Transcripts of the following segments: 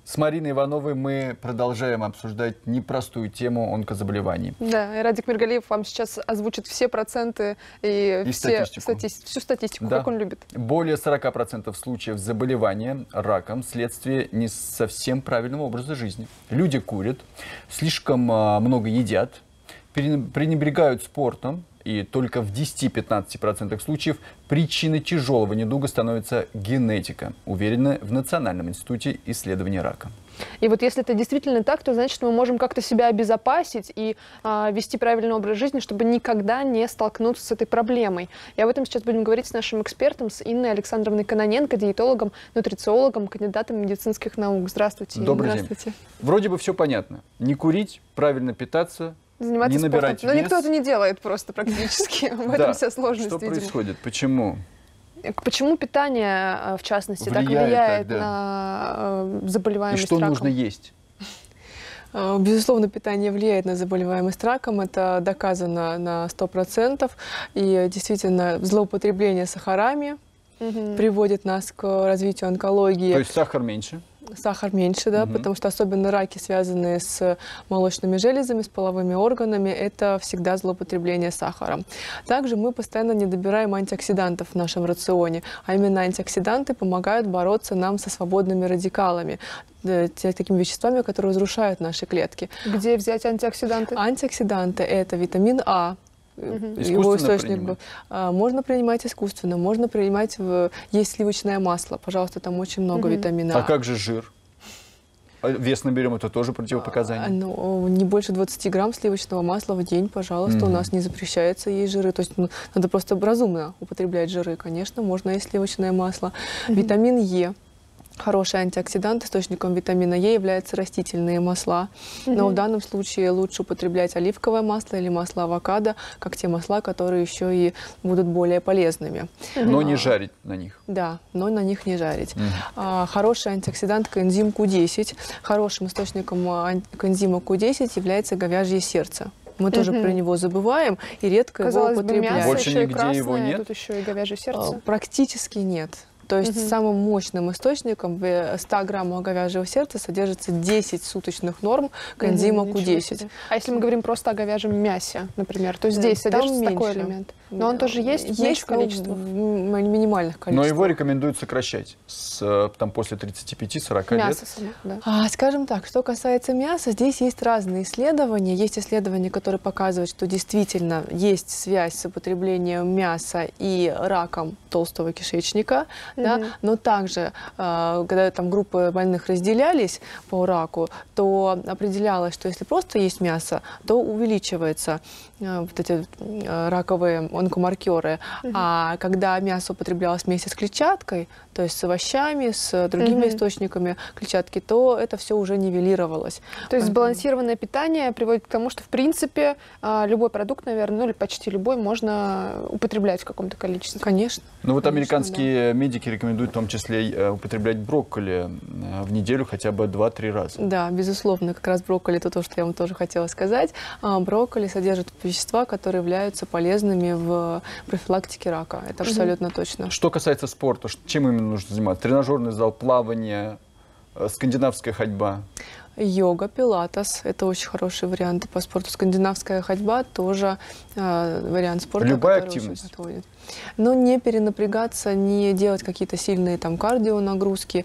С Мариной Ивановой мы продолжаем обсуждать непростую тему онкозаболеваний. Да, и Радик Миргалиев вам сейчас озвучит все проценты и всю статистику, да, как он любит. Более 40% случаев заболевания раком следствие не совсем правильного образа жизни. Люди курят, слишком много едят, пренебрегают спортом, и только в 10-15% случаев причиной тяжелого недуга становится генетика, уверены в Национальном институте исследования рака. И вот если это действительно так, то значит, мы можем как-то себя обезопасить и вести правильный образ жизни, чтобы никогда не столкнуться с этой проблемой. И об этом сейчас будем говорить с нашим экспертом, с Инной Александровной Кононенко, диетологом, нутрициологом, кандидатом медицинских наук. Здравствуйте. Добрый день. Вроде бы все понятно. Не курить, правильно питаться, заниматься не набирать спортом. Но вес. никто это не делает просто практически. В этом вся сложность. Что происходит? Почему? Почему питание, в частности, так влияет на заболеваемость раком? И что раком? нужно есть? Безусловно, питание влияет на заболеваемость раком, это доказано на 100%. И действительно, злоупотребление сахарами приводит нас к развитию онкологии. То есть сахар меньше? Сахар меньше, да, потому что особенно раки, связанные с молочными железами, с половыми органами, это всегда злоупотребление сахаром. Также мы постоянно не добираем антиоксидантов в нашем рационе, а именно антиоксиданты помогают бороться нам со свободными радикалами, такими веществами, которые разрушают наши клетки. Где взять антиоксиданты? Антиоксиданты – это витамин А. Его источник был. Можно принимать искусственно, можно принимать, есть сливочное масло, пожалуйста, там очень много витамина А. А как же жир? Вес наберем, это тоже противопоказание? Ну, не больше 20 грамм сливочного масла в день, пожалуйста, у нас не запрещается есть жиры, то есть надо просто разумно употреблять жиры, конечно, можно есть сливочное масло. Витамин Е. Хороший антиоксидант, источником витамина Е являются растительные масла. Но в данном случае лучше употреблять оливковое масло или масло авокадо, как те масла, которые еще и будут более полезными. Но не жарить на них. Да, но на них не жарить. Хороший антиоксидант коэнзим Q10. Хорошим источником коэнзима Q10 является говяжье сердце. Мы тоже про него забываем и редко его употребляем. Больше еще нигде и красное, его нет? Тут еще и говяжье сердце. Практически нет. То есть самым мощным источником в 100 граммах говяжьего сердца содержится 10 суточных норм коэнзима Q10. А если мы говорим просто о говяжьем мясе, например, то здесь содержится такой элемент? Но он тоже есть в меньших количествах? В минимальных количествах. Но его рекомендуют сокращать после 35-40 лет. Мясо само, да. Скажем так, что касается мяса, здесь есть разные исследования. Есть исследования, которые показывают, что действительно есть связь с употреблением мяса и раком толстого кишечника. Да? Но также, когда там группы больных разделялись по раку, то определялось, что если просто есть мясо, то увеличиваются вот эти раковые онкомаркеры. А когда мясо употреблялось вместе с клетчаткой, то есть с овощами, с другими источниками клетчатки, то это все уже нивелировалось. То есть сбалансированное питание приводит к тому, что в принципе любой продукт, наверное, ну или почти любой, можно употреблять в каком-то количестве. Конечно. Ну вот американские медики рекомендуют в том числе употреблять брокколи в неделю хотя бы 2-3 раза. Да, безусловно. Как раз брокколи — это то, что я вам тоже хотела сказать. Брокколи содержит вещества, которые являются полезными в профилактике рака. Это абсолютно точно. Что касается спорта, чем именно нужно заниматься? Тренажерный зал, плавание, скандинавская ходьба? Йога, пилатес – это очень хорошие варианты по спорту. Скандинавская ходьба тоже вариант спорта. Любая активность? Но не перенапрягаться, не делать какие-то сильные там кардионагрузки,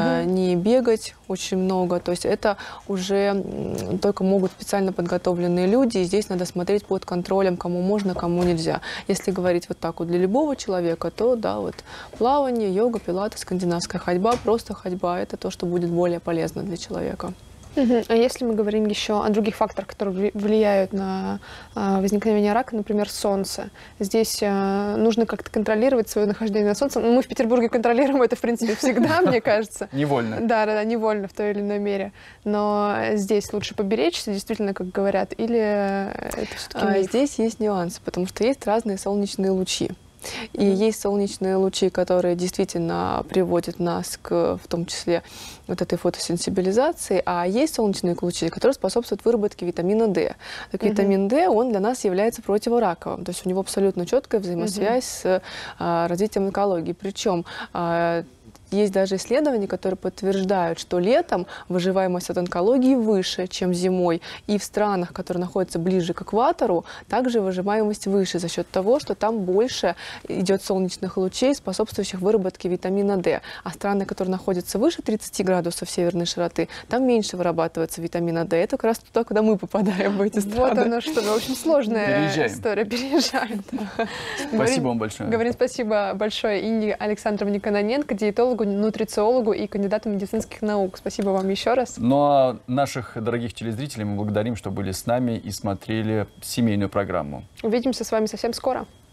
не бегать очень много. То есть это уже только могут специально подготовленные люди. И здесь надо смотреть под контролем, кому можно, кому нельзя. Если говорить вот так вот для любого человека, то да, вот плавание, йога, пилатес, скандинавская ходьба, просто ходьба – это то, что будет более полезно для человека. А если мы говорим еще о других факторах, которые влияют на возникновение рака, например, солнце. Здесь нужно как-то контролировать свое нахождение на солнце. Мы в Петербурге контролируем это, в принципе, всегда, мне кажется. Невольно. Да, невольно в той или иной мере. Но здесь лучше поберечься, действительно, как говорят, или это все-таки здесь есть нюансы, потому что есть разные солнечные лучи. И есть солнечные лучи, которые действительно приводят нас к, в том числе, вот этой фотосенсибилизации, а есть солнечные лучи, которые способствуют выработке витамина D. Так витамин D, он для нас является противораковым, то есть у него абсолютно четкая взаимосвязь с развитием онкологии. Причем Есть даже исследования, которые подтверждают, что летом выживаемость от онкологии выше, чем зимой. И в странах, которые находятся ближе к экватору, также выживаемость выше за счет того, что там больше идет солнечных лучей, способствующих выработке витамина D. А страны, которые находятся выше 30 градусов северной широты, там меньше вырабатывается витамина D. Это как раз туда, куда мы попадаем в эти страны. Вот оно что, в общем, сложная Переезжаем. история. Переезжаем. Спасибо вам большое. Говорим спасибо большое Инне Александровне Кононенко, диетологу, нутрициологу и кандидату медицинских наук. Спасибо вам еще раз. Ну а наших дорогих телезрителей мы благодарим, что были с нами и смотрели семейную программу. Увидимся с вами совсем скоро.